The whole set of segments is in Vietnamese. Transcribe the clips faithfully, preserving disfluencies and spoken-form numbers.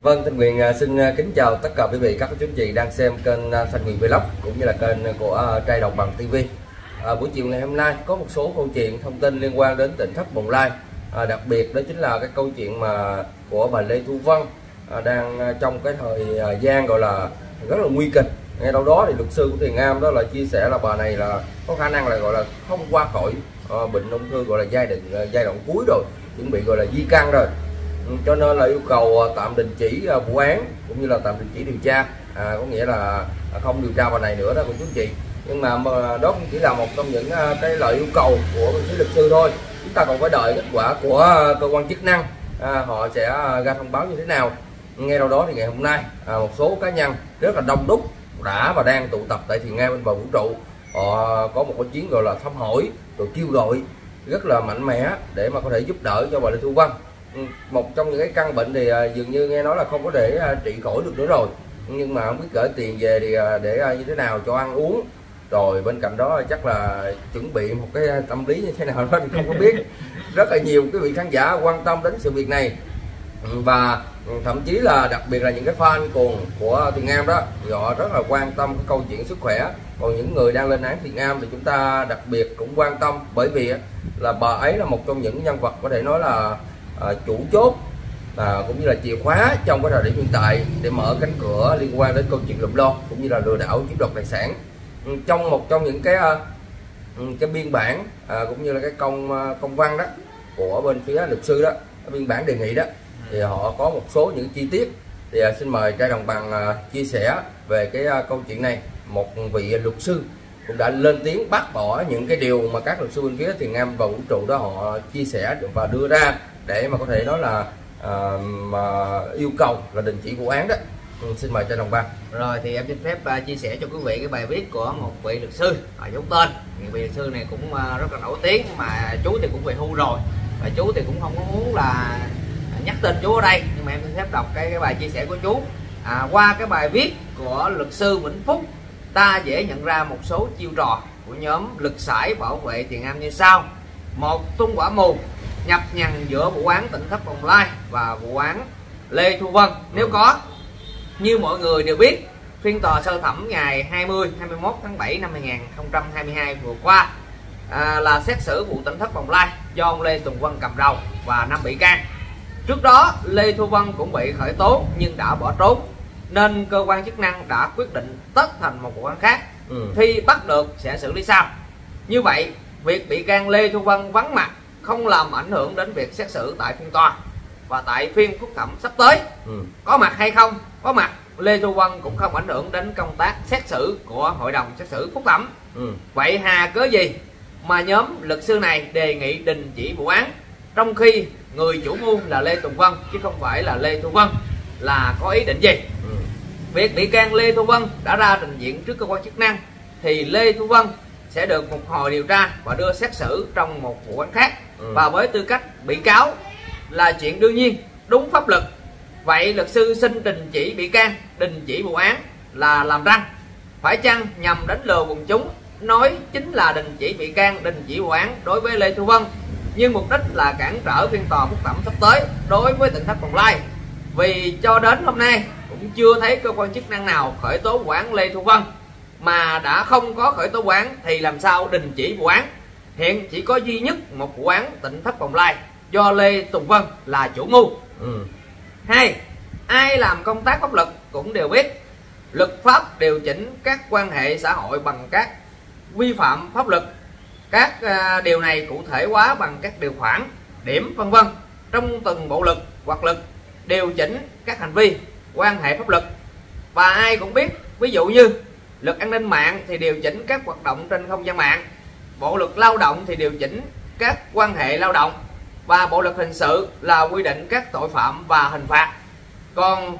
Vâng, Thanh Quyền xin kính chào tất cả quý vị các chú anh chị đang xem kênh Thanh Quyền Vlog cũng như là kênh của Trai Đồng Bằng ti vi. À, buổi chiều ngày hôm nay có một số câu chuyện thông tin liên quan đến tỉnh thất Bồng Lai. À, đặc biệt đó chính là cái câu chuyện mà của bà Lê Thu Vân à, đang trong cái thời gian gọi là rất là nguy kịch. Ngay đâu đó thì luật sư của Thiền Am đó là chia sẻ là bà này là có khả năng là gọi là không qua khỏi à, bệnh ung thư gọi là giai đoạn giai đoạn cuối rồi, chuẩn bị gọi là di căn rồi. Cho nên là yêu cầu tạm đình chỉ vụ án cũng như là tạm đình chỉ điều tra, à, có nghĩa là không điều tra bà này nữa đó cô chú chị. Nhưng mà, mà đó cũng chỉ là một trong những cái lời yêu cầu của phía luật sư thôi. Chúng ta còn phải đợi kết quả của cơ quan chức năng, à, họ sẽ ra thông báo như thế nào. Ngay đâu đó thì ngày hôm nay à, một số cá nhân rất là đông đúc đã và đang tụ tập tại Thiền Am bên bờ vũ trụ. Họ có một cái chuyến gọi là thăm hỏi rồi kêu gọi rất là mạnh mẽ để mà có thể giúp đỡ cho bà Lê Thu Vân. Một trong những cái căn bệnh thì dường như nghe nói là không có để trị khỏi được nữa rồi, nhưng mà không biết gửi tiền về thì để như thế nào cho ăn uống, rồi bên cạnh đó chắc là chuẩn bị một cái tâm lý như thế nào đó thì không có biết. Rất là nhiều quý vị khán giả quan tâm đến sự việc này, và thậm chí là đặc biệt là những cái fan cuồng của Thiền Am đó thì họ rất là quan tâm cái câu chuyện sức khỏe. Còn những người đang lên án Thiền Am thì chúng ta đặc biệt cũng quan tâm, bởi vì là bà ấy là một trong những nhân vật có thể nói là À, chủ chốt à, cũng như là chìa khóa trong cái thời điểm hiện tại để mở cánh cửa liên quan đến câu chuyện lụm lo cũng như là lừa đảo chiếm đoạt tài sản. Trong một trong những cái cái biên bản à, cũng như là cái công công văn đó của bên phía luật sư đó, cái biên bản đề nghị đó, thì họ có một số những chi tiết thì à, xin mời Trai Đồng Bằng à, chia sẻ về cái à, câu chuyện này. Một vị luật sư cũng đã lên tiếng bác bỏ những cái điều mà các luật sư bên phía Thiền Am và vũ trụ đó họ chia sẻ và đưa ra để mà có thể nói là à, mà yêu cầu là đình chỉ vụ án đó. Ừ, xin mời Trai Đồng Bằng. Rồi thì em xin phép uh, chia sẻ cho quý vị cái bài viết của một vị luật sư à, giấu tên. Vị luật sư này cũng uh, rất là nổi tiếng, mà chú thì cũng về hưu rồi, và chú thì cũng không có muốn là nhắc tên chú ở đây, nhưng mà em xin phép đọc cái, cái bài chia sẻ của chú. À, qua cái bài viết của luật sư Vĩnh Phúc, ta dễ nhận ra một số chiêu trò của nhóm lực sải bảo vệ Thiền Am như sau. Một, tung quả mù nhập nhằng giữa vụ án tỉnh thất Bồng Lai và vụ án Lê Thu Vân nếu có. Như mọi người đều biết, phiên tòa sơ thẩm ngày hai mươi hai mươi mốt tháng bảy năm hai nghìn không trăm hai mươi hai vừa qua à, là xét xử vụ tỉnh thất Bồng Lai do ông Lê Tùng Vân cầm đầu và năm bị can. Trước đó Lê Thu Vân cũng bị khởi tố nhưng đã bỏ trốn, nên cơ quan chức năng đã quyết định tách thành một vụ án khác. Ừ. Khi bắt được sẽ xử lý sau. Như vậy việc bị can Lê Thu Vân vắng mặt không làm ảnh hưởng đến việc xét xử tại phiên tòa và tại phiên phúc thẩm sắp tới. Ừ. Có mặt hay không có mặt, Lê Thu Vân cũng không ảnh hưởng đến công tác xét xử của hội đồng xét xử phúc thẩm. Ừ. Vậy hà cớ gì mà nhóm luật sư này đề nghị đình chỉ vụ án, trong khi người chủ mưu là Lê Tùng Vân chứ không phải là Lê Thu Vân, là có ý định gì? Ừ. Việc bị can Lê Thu Vân đã ra trình diện trước cơ quan chức năng thì Lê Thu Vân sẽ được phục hồi điều tra và đưa xét xử trong một vụ án khác. Ừ. Và với tư cách bị cáo là chuyện đương nhiên, đúng pháp luật. Vậy luật sư xin đình chỉ bị can, đình chỉ vụ án là làm răng, phải chăng nhằm đánh lừa quần chúng, nói chính là đình chỉ bị can, đình chỉ vụ án đối với Lê Thu Vân, nhưng mục đích là cản trở phiên tòa phúc thẩm sắp tới đối với tỉnh thất Bồng Lai? Vì cho đến hôm nay cũng chưa thấy cơ quan chức năng nào khởi tố vụ án Lê Thu Vân, mà đã không có khởi tố vụ án thì làm sao đình chỉ vụ án? Hiện chỉ có duy nhất một vụ án tỉnh thất Bồng Lai do Lê Tùng Vân là chủ mưu. Ừ. Hai, ai làm công tác pháp luật cũng đều biết luật pháp điều chỉnh các quan hệ xã hội bằng các vi phạm pháp luật. Các uh, điều này cụ thể hóa bằng các điều khoản, điểm vân vân trong từng bộ luật hoặc luật điều chỉnh các hành vi quan hệ pháp luật. Và ai cũng biết, ví dụ như luật an ninh mạng thì điều chỉnh các hoạt động trên không gian mạng, bộ luật lao động thì điều chỉnh các quan hệ lao động, và bộ luật hình sự là quy định các tội phạm và hình phạt. Còn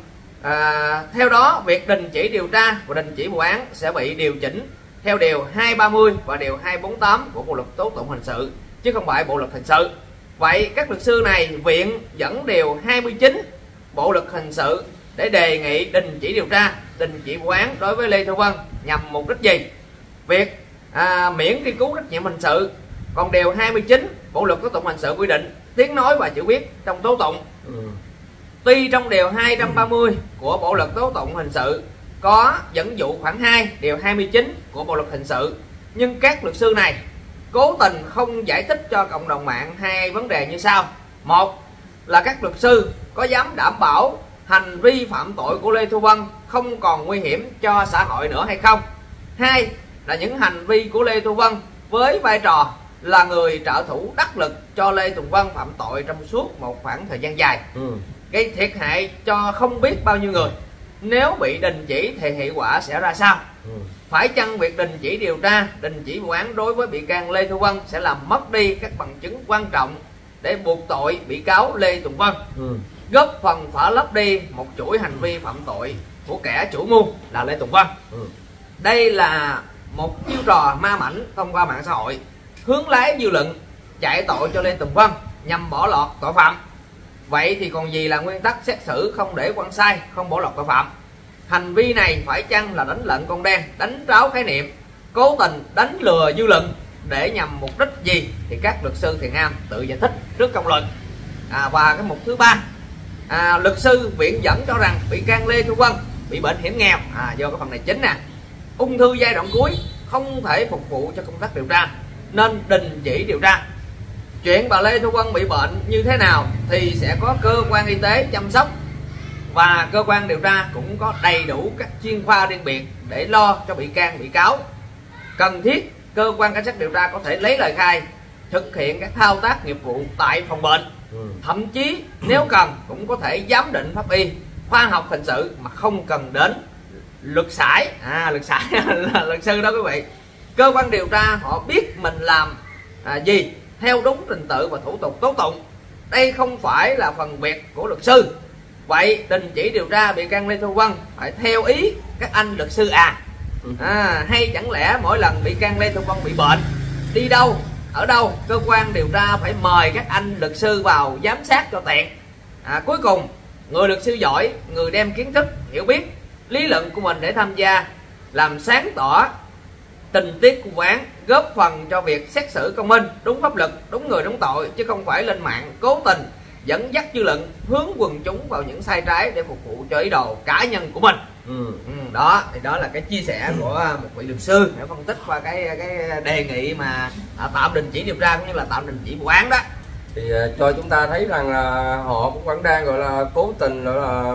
à, theo đó việc đình chỉ điều tra và đình chỉ vụ án sẽ bị điều chỉnh theo điều hai ba mươi và điều hai bốn tám của bộ luật tố tụng hình sự, chứ không phải bộ luật hình sự. Vậy các luật sư này viện dẫn điều hai mươi chín bộ luật hình sự để đề nghị đình chỉ điều tra, đình chỉ vụ án đối với Lê Thu Vân nhằm mục đích gì? Việc à, miễn truy cứu trách nhiệm hình sự. Còn điều hai mươi chín bộ luật tố tụng hình sự quy định tiếng nói và chữ viết trong tố tụng. Ừ. Tuy trong điều hai trăm ba mươi của Bộ luật tố tụng hình sự có dẫn dụ khoản hai điều hai mươi chín của Bộ luật hình sự, nhưng các luật sư này cố tình không giải thích cho cộng đồng mạng hai vấn đề như sau. Một là các luật sư có dám đảm bảo hành vi phạm tội của Lê Thu Vân không còn nguy hiểm cho xã hội nữa hay không. Hai là những hành vi của Lê Thu Vân với vai trò là người trợ thủ đắc lực cho Lê Tùng Vân phạm tội trong suốt một khoảng thời gian dài, ừ. gây thiệt hại cho không biết bao nhiêu người. Nếu bị đình chỉ thì hệ quả sẽ ra sao? Ừ. Phải chăng việc đình chỉ điều tra, đình chỉ vụ án đối với bị can Lê Thu Vân sẽ làm mất đi các bằng chứng quan trọng để buộc tội bị cáo Lê Tùng Vân, ừ. góp phần phá lấp đi một chuỗi hành vi phạm tội của kẻ chủ mưu là Lê Tùng Vân. Ừ. Đây là một chiêu trò ma mảnh thông qua mạng xã hội, hướng lái dư luận chạy tội cho Lê Tùng Vân nhằm bỏ lọt tội phạm. Vậy thì còn gì là nguyên tắc xét xử không để quan sai, không bỏ lọt tội phạm? Hành vi này phải chăng là đánh lận con đen, đánh tráo khái niệm, cố tình đánh lừa dư luận để nhằm mục đích gì thì các luật sư Thiện Am tự giải thích trước công luận. À, và cái mục thứ ba, à, luật sư viện dẫn cho rằng bị can Lê Thu Vân bị bệnh hiểm nghèo, à, do cái phần này chính nè, ung thư giai đoạn cuối, không thể phục vụ cho công tác điều tra nên đình chỉ điều tra. Chuyện bà Lê Thu Vân bị bệnh như thế nào thì sẽ có cơ quan y tế chăm sóc, và cơ quan điều tra cũng có đầy đủ các chuyên khoa riêng biệt để lo cho bị can bị cáo. Cần thiết cơ quan cảnh sát điều tra có thể lấy lời khai, thực hiện các thao tác nghiệp vụ tại phòng bệnh, ừ. thậm chí nếu cần cũng có thể giám định pháp y, khoa học hình sự mà không cần đến luật sải. À, luật sải là luật sư đó quý vị. Cơ quan điều tra họ biết mình làm à, gì theo đúng trình tự và thủ tục tố tụng. Đây không phải là phần việc của luật sư. Vậy đình chỉ điều tra bị can Lê Thu Vân phải theo ý các anh luật sư à? à hay chẳng lẽ mỗi lần bị can Lê Thu Vân bị bệnh, đi đâu ở đâu cơ quan điều tra phải mời các anh luật sư vào giám sát cho tiện? À, cuối cùng người luật sư giỏi, người đem kiến thức, hiểu biết, lý luận của mình để tham gia làm sáng tỏ tình tiết của vụ án, góp phần cho việc xét xử công minh, đúng pháp luật, đúng người đúng tội, chứ không phải lên mạng cố tình dẫn dắt dư luận, hướng quần chúng vào những sai trái để phục vụ cho ý đồ cá nhân của mình. Ừ. Ừ, đó thì đó là cái chia sẻ của một vị luật sư để phân tích qua cái cái đề nghị mà à, tạm đình chỉ điều tra cũng như là tạm đình chỉ vụ án đó. Thì uh, cho chúng ta thấy rằng là họ cũng vẫn đang gọi là cố tình gọi là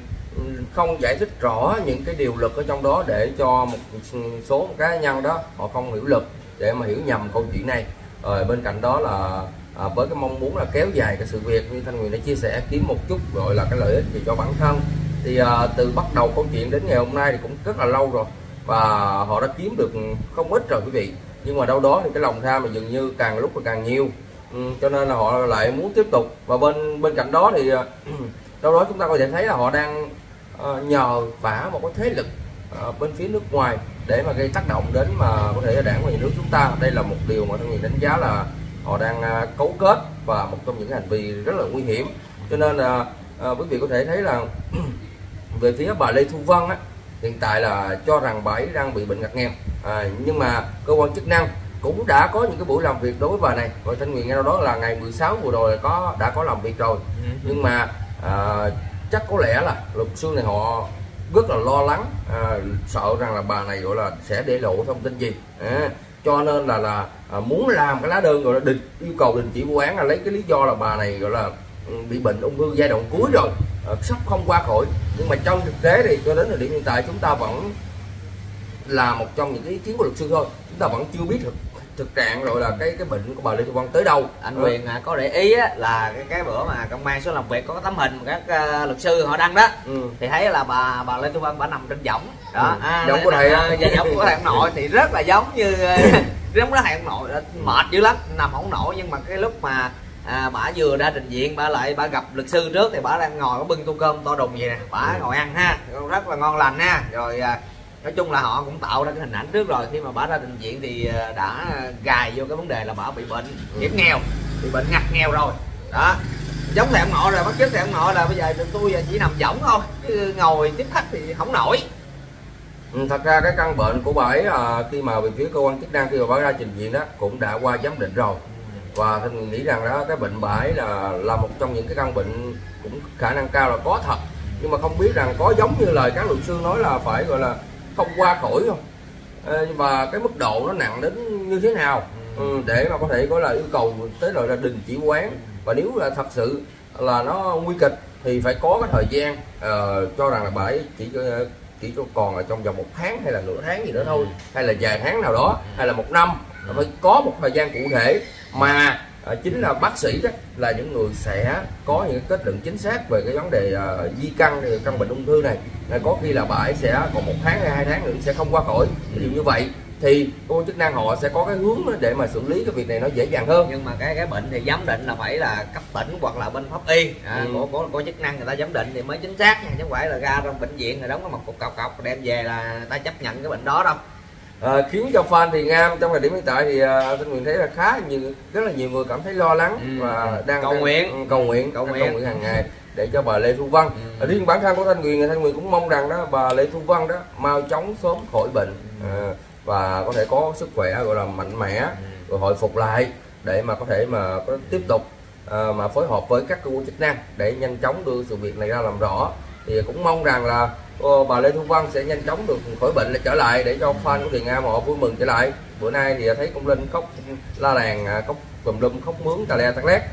không giải thích rõ những cái điều luật ở trong đó để cho một số cá nhân đó họ không hiểu luật để mà hiểu nhầm câu chuyện này. Rồi bên cạnh đó là à, với cái mong muốn là kéo dài cái sự việc như Thanh Nguyên đã chia sẻ, kiếm một chút gọi là cái lợi ích gì cho bản thân. Thì à, từ bắt đầu câu chuyện đến ngày hôm nay thì cũng rất là lâu rồi và họ đã kiếm được không ít rồi quý vị, nhưng mà đâu đó thì cái lòng tham mà dường như càng lúc là càng nhiều, ừ, cho nên là họ lại muốn tiếp tục. Và bên bên cạnh đó thì đâu đó chúng ta có thể thấy là họ đang uh, nhờ vả một cái thế lực uh, bên phía nước ngoài để mà gây tác động đến mà có thể là đảng và nhà nước chúng ta. Đây là một điều mà Thanh Nguyên đánh giá là họ đang uh, cấu kết và một trong những hành vi rất là nguy hiểm. Cho nên là uh, quý vị có thể thấy là về phía bà Lê Thu Vân á, hiện tại là cho rằng bà ấy đang bị bệnh ngặt nghèo, à, nhưng mà cơ quan chức năng cũng đã có những cái buổi làm việc đối với bà này. Và Thanh Nguyên nghe đâu đó là ngày mười sáu vừa rồi có đã có làm việc rồi, nhưng mà à, chắc có lẽ là luật sư này họ rất là lo lắng, à, sợ rằng là bà này gọi là sẽ để lộ thông tin gì, à, cho nên là là à, muốn làm cái lá đơn gọi là đình yêu cầu đình chỉ vụ án, là lấy cái lý do là bà này gọi là bị bệnh ung thư giai đoạn cuối rồi, à, sắp không qua khỏi. Nhưng mà trong thực tế thì cho đến thời điểm hiện tại chúng ta vẫn là một trong những cái ý kiến của luật sư thôi, chúng ta vẫn chưa biết thực thực trạng rồi là cái cái bệnh của bà Lê Thu Vân tới đâu. Anh Quyền à, có để ý á, là cái, cái bữa mà công an số làm việc có cái tấm hình mà các uh, luật sư họ đăng đó, ừ. thì thấy là bà bà Lê Thu Vân bà nằm trên võng đó, ừ. à, giống của thầy à, giống của thầy ông nội thì rất là giống như giống đó thầy ông nội mệt dữ lắm, nằm không nổi. Nhưng mà cái lúc mà à, bà vừa ra trình diện, bà lại bà gặp luật sư trước thì bà đang ngồi có bưng tô cơm to đùng vậy nè, bà ừ. ngồi ăn ha, rất là ngon lành ha. Rồi à, nói chung là họ cũng tạo ra cái hình ảnh trước rồi, khi mà bà ra trình diện thì đã gài vô cái vấn đề là bà bị bệnh hiểm ừ. nghèo, bị bệnh ngặt nghèo rồi đó. Giống thầy ông nội rồi, bắt chước thầy ông nội là bây giờ tôi chỉ nằm võng thôi chứ ngồi tiếp khách thì không nổi. Ừ, thật ra cái căn bệnh của bà ấy à, khi mà về phía cơ quan chức năng khi mà bà ra trình diện đó cũng đã qua giám định rồi, và Thanh Nguyên nghĩ rằng đó cái bệnh bãi là là một trong những cái căn bệnh cũng khả năng cao là có thật, nhưng mà không biết rằng có giống như lời các luật sư nói là phải gọi là không qua khỏi không, và cái mức độ nó nặng đến như thế nào ừ, để mà có thể có là yêu cầu tới rồi là đình chỉ quán, và nếu là thật sự là nó nguy kịch thì phải có cái thời gian uh, cho rằng là bãi chỉ cho chỉ cho còn là trong vòng một tháng hay là nửa tháng gì nữa thôi, hay là vài tháng nào đó, hay là một năm, phải có một thời gian cụ thể mà uh, chính là bác sĩ đó là những người sẽ có những kết luận chính xác về cái vấn đề uh, di căn căn bệnh ung thư này. uh, có khi là bãi sẽ còn một tháng hay hai tháng nữa sẽ không qua khỏi, ví dụ như vậy thì cơ quan chức năng họ sẽ có cái hướng để mà xử lý cái việc này nó dễ dàng hơn. Nhưng mà cái cái bệnh thì giám định là phải là cấp tỉnh hoặc là bên pháp y à, ừ. của của của chức năng người ta giám định thì mới chính xác nha, chứ không phải là ra trong bệnh viện rồi đóng cái một cục cọc cọc đem về là người ta chấp nhận cái bệnh đó đâu. À, khiến cho fan Thiền Am trong thời điểm hiện tại thì uh, Thanh Nguyên thấy là khá nhiều, rất là nhiều người cảm thấy lo lắng ừ. và đang cầu nguyện đang, cầu nguyện cầu nguyện, cầu nguyện hàng ngày để cho bà Lê Thu Vân. ừ. Riêng bản thân của Thanh Nguyên thì Thanh Nguyên cũng mong rằng đó bà Lê Thu Vân đó mau chóng sớm khỏi bệnh ừ. à, và có thể có sức khỏe gọi là mạnh mẽ ừ. rồi hồi phục lại để mà có thể mà có tiếp tục uh, mà phối hợp với các cơ quan chức năng để nhanh chóng đưa sự việc này ra làm rõ. Thì cũng mong rằng là uh, bà Lê Thu Vân sẽ nhanh chóng được khỏi bệnh lại trở lại để cho fan của Thiền Am họ vui mừng trở lại. Bữa nay thì thấy cũng lên khóc la làng, khóc tùm lum, khóc mướn tà le tắc lét.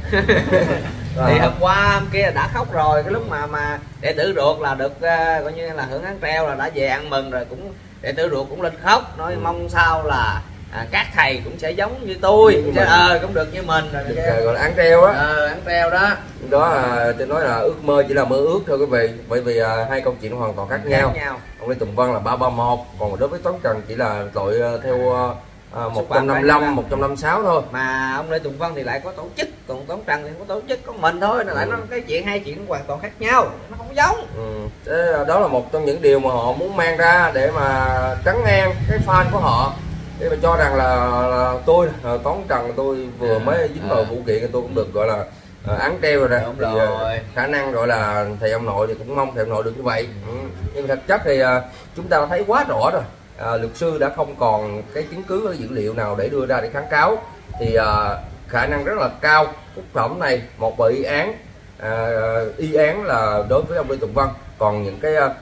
Thì hôm qua hôm kia đã khóc rồi, cái lúc mà mà đệ tử ruột là được uh, coi như là hưởng án treo là đã về ăn mừng rồi, cũng đệ tử ruột cũng lên khóc nói ừ. mong sao là à, các thầy cũng sẽ giống như tôi, chứ ờ cũng được như mình rồi được, gọi là án treo á. Ờ án treo đó. Đó là tôi nói là ước mơ chỉ là mơ ước thôi quý vị, bởi vì à, hai câu chuyện hoàn toàn khác nhau. nhau. Ông Lê Tùng Vân là ba ba một, còn đối với Toán Trần chỉ là tội theo à, một trăm năm mươi lăm, một trăm năm mươi sáu thôi. Mà ông Lê Tùng Vân thì lại có tổ chức, còn Toán Trần thì có tổ chức có mình thôi, nên lại ừ. nó cái chuyện hai chuyện hoàn toàn khác nhau, nó không giống. Ừ. Thế đó là một trong những điều mà họ muốn mang ra để mà trấn an cái fan của họ, để mà cho rằng là, là tôi Toán Trần tôi vừa à, mới dính à. vào vụ kiện tôi cũng được gọi là à, án treo rồi nè. Đúng thì, rồi. Khả năng gọi là thầy ông nội thì cũng mong thầy ông nội được như vậy. ừ. Nhưng thật chất thì à, chúng ta đã thấy quá rõ rồi. À, luật sư đã không còn cái chứng cứ, cái dữ liệu nào để đưa ra để kháng cáo, thì à, khả năng rất là cao phúc thẩm này một bởi y án à, y án là đối với ông Lê Tùng Vân, còn những cái à,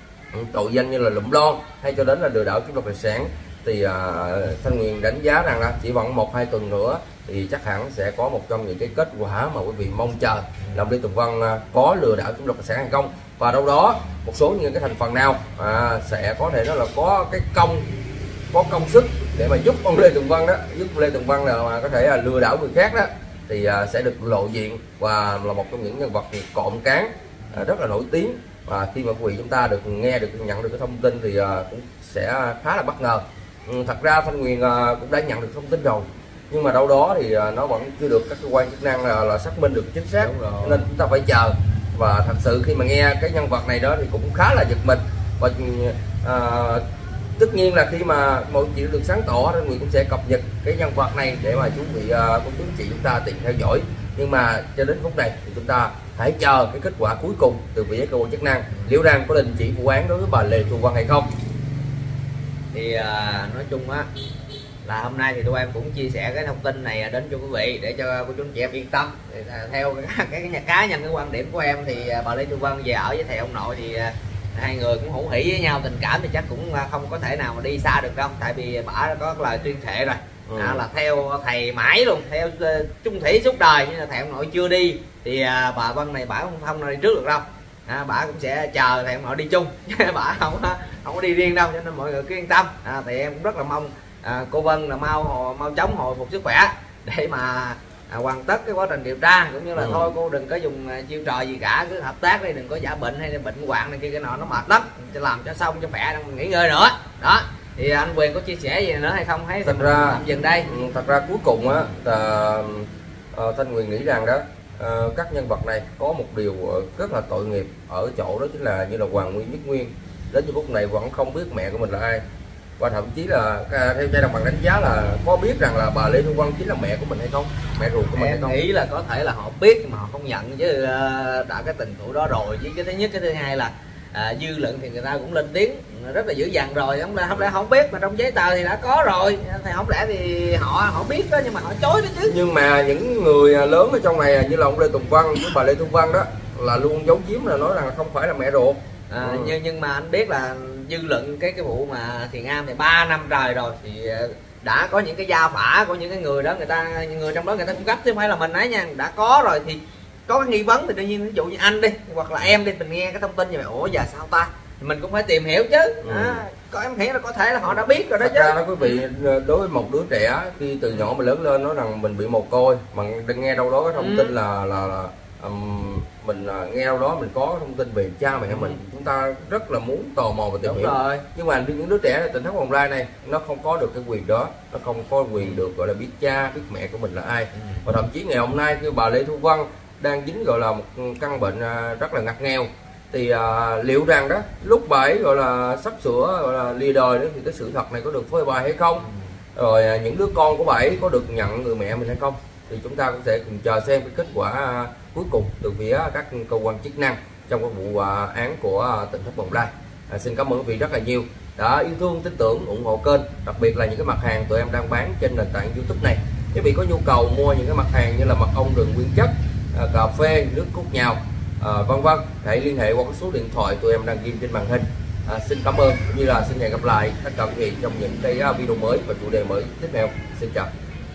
tội danh như là lụm lon hay cho đến là lừa đảo chiếm đoạt tài sản thì à, Thanh Nguyên đánh giá rằng là chỉ vẫn một hai tuần nữa thì chắc hẳn sẽ có một trong những cái kết quả mà quý vị mong chờ là ông Lê Tùng Vân à, có lừa đảo chiếm đoạt tài sản hay không, và đâu đó một số những cái thành phần nào à, sẽ có thể nó là có cái công có công sức để mà giúp ông Lê Tùng Vân đó, giúp Lê Tùng Vân là mà có thể là lừa đảo người khác đó, thì à, sẽ được lộ diện và là một trong những nhân vật cộng cán à, rất là nổi tiếng. Và khi mà quý vị chúng ta được nghe được nhận được cái thông tin thì à, cũng sẽ khá là bất ngờ. ừ, thật ra Thanh Nguyên à, cũng đã nhận được thông tin rồi, nhưng mà đâu đó thì à, nó vẫn chưa được các cơ quan chức năng là, là xác minh được chính xác, nên chúng ta phải chờ. Và thật sự khi mà nghe cái nhân vật này đó thì cũng khá là giật mình, và à, tất nhiên là khi mà mọi chuyện được sáng tỏ thì Nguyễn cũng sẽ cập nhật cái nhân vật này để mà quý vị uh, cô chú chị chúng ta tiện theo dõi. Nhưng mà cho đến phút này thì chúng ta hãy chờ cái kết quả cuối cùng từ phía cơ quan chức năng, liệu rằng có đình chỉ vụ án đối với bà Lê Thu Vân hay không. Thì uh, nói chung á là hôm nay thì tụi em cũng chia sẻ cái thông tin này đến cho quý vị để cho cô chú anh chị em yên tâm. Thì, uh, theo cái, cái, cái cá nhân cái quan điểm của em thì uh, bà Lê Thu Vân về ở với thầy ông nội thì uh, hai người cũng hữu hỉ với nhau, tình cảm thì chắc cũng không có thể nào mà đi xa được đâu, tại vì bà đã có lời tuyên thệ rồi. ừ. à, là theo thầy mãi luôn, theo uh, chung thủy suốt đời, nhưng là thầy ông nội chưa đi thì uh, bà Vân này bà không không đi trước được đâu. à, bà cũng sẽ chờ thầy ông nội đi chung bà không không có đi riêng đâu, cho nên mọi người cứ yên tâm. à, thì em cũng rất là mong à, cô Vân là mau mau chóng hồi phục sức khỏe để mà À, hoàn tất cái quá trình điều tra, cũng như là ừ. thôi cô đừng có dùng uh, chiêu trò gì cả, cứ hợp tác đi, đừng có giả bệnh hay là bệnh hoạn này kia cái nọ, nó mệt lắm, cho làm cho xong cho khỏe mình nghỉ ngơi nữa. Đó thì anh Quyền có chia sẻ gì nữa hay không, thấy thật ra tạm dừng đây. Thật ra cuối cùng á là uh, Thanh Quyền nghĩ rằng đó uh, các nhân vật này có một điều rất là tội nghiệp ở chỗ đó chính là như là Hoàng Nguyên Nhất Nguyên đến giờ phút này vẫn không biết mẹ của mình là ai, và thậm chí là theo Trai Đồng Bằng đánh giá là có biết rằng là bà Lê Thu Vân chính là mẹ của mình hay không, mẹ ruột của mình hay không. Em nghĩ là có thể là họ biết nhưng mà họ không nhận, chứ đã cái tình tuổi đó rồi. Chứ cái thứ nhất, cái thứ hai là à, dư luận thì người ta cũng lên tiếng rất là dữ dằn rồi, không lẽ không lẽ không biết mà trong giấy tờ thì đã có rồi, thì không lẽ thì họ họ biết đó nhưng mà họ chối đó chứ. Nhưng mà những người lớn ở trong này như là ông Lê Tùng Vân với bà Lê Thu Vân đó là luôn giấu giếm, là nói rằng là không phải là mẹ ruột. À, ừ. nhưng nhưng mà anh biết là dư luận cái cái vụ mà Thiện Am thì ba năm trời rồi thì đã có những cái gia phả của những cái người đó, người ta người trong đó người ta cung cấp chứ không phải là mình ấy nha, đã có rồi thì có cái nghi vấn thì tự nhiên ví dụ như anh đi hoặc là em đi, mình nghe cái thông tin như vậy, ủa giờ sao ta, thì mình cũng phải tìm hiểu chứ. ừ. à, có em nghĩ là có thể là họ đã biết rồi đó. Thật chứ ra đó quý vị, đối với một đứa trẻ khi từ nhỏ mà lớn lên nói rằng mình bị mồ côi, mà nghe đâu đó cái thông ừ. tin là là, là um, mình uh, nghe đâu đó mình có thông tin về cha mẹ ừ. mình, chúng ta rất là muốn tò mò và tìm Đúng hiểu rồi. Nhưng mà những đứa trẻ Tỉnh Thất Bồng Lai này nó không có được cái quyền đó, nó không có quyền được gọi là biết cha biết mẹ của mình là ai. ừ. Và thậm chí ngày hôm nay khi bà Lê Thu Vân đang dính gọi là một căn bệnh uh, rất là ngặt nghèo, thì uh, liệu rằng đó lúc bà ấy gọi là sắp sửa gọi là lìa đời đó, thì cái sự thật này có được phơi bày hay không, ừ. rồi uh, những đứa con của bà ấy có được nhận người mẹ mình hay không, thì chúng ta cũng sẽ cùng chờ xem cái kết quả uh, cuối cùng từ phía các cơ quan chức năng trong cái vụ uh, án của uh, Tỉnh Thất Bồng Lai. uh, xin cảm ơn quý vị rất là nhiều đã yêu thương, tin tưởng, ủng hộ kênh, đặc biệt là những cái mặt hàng tụi em đang bán trên nền tảng YouTube này. Quý vị có nhu cầu mua những cái mặt hàng như là mật ong rừng nguyên chất, uh, cà phê, nước cốt nhào, À, vân vân, hãy liên hệ qua cái số điện thoại tụi em đang ghi trên màn hình. à, Xin cảm ơn, cũng như là xin hẹn gặp lại tất cả quý vị trong những cái video mới và chủ đề mới tiếp theo. Xin chào.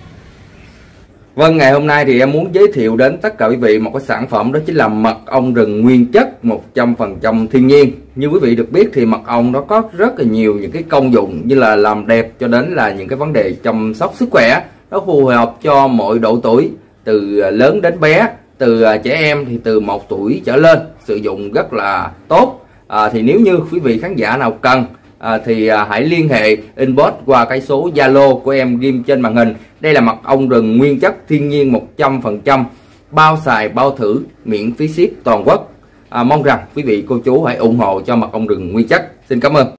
Vâng, ngày hôm nay thì em muốn giới thiệu đến tất cả quý vị một cái sản phẩm, đó chính là mật ong rừng nguyên chất một trăm phần trăm thiên nhiên. Như quý vị được biết thì mật ong nó có rất là nhiều những cái công dụng, như là làm đẹp cho đến là những cái vấn đề chăm sóc sức khỏe. Nó phù hợp cho mọi độ tuổi, từ lớn đến bé, từ trẻ em thì từ một tuổi trở lên sử dụng rất là tốt. à, thì nếu như quý vị khán giả nào cần à, thì à, hãy liên hệ inbox qua cái số Zalo của em ghim trên màn hình. Đây là mật ong rừng nguyên chất thiên nhiên một trăm phần trăm, bao xài bao thử, miễn phí ship toàn quốc. à, mong rằng quý vị cô chú hãy ủng hộ cho mật ong rừng nguyên chất. Xin cảm ơn.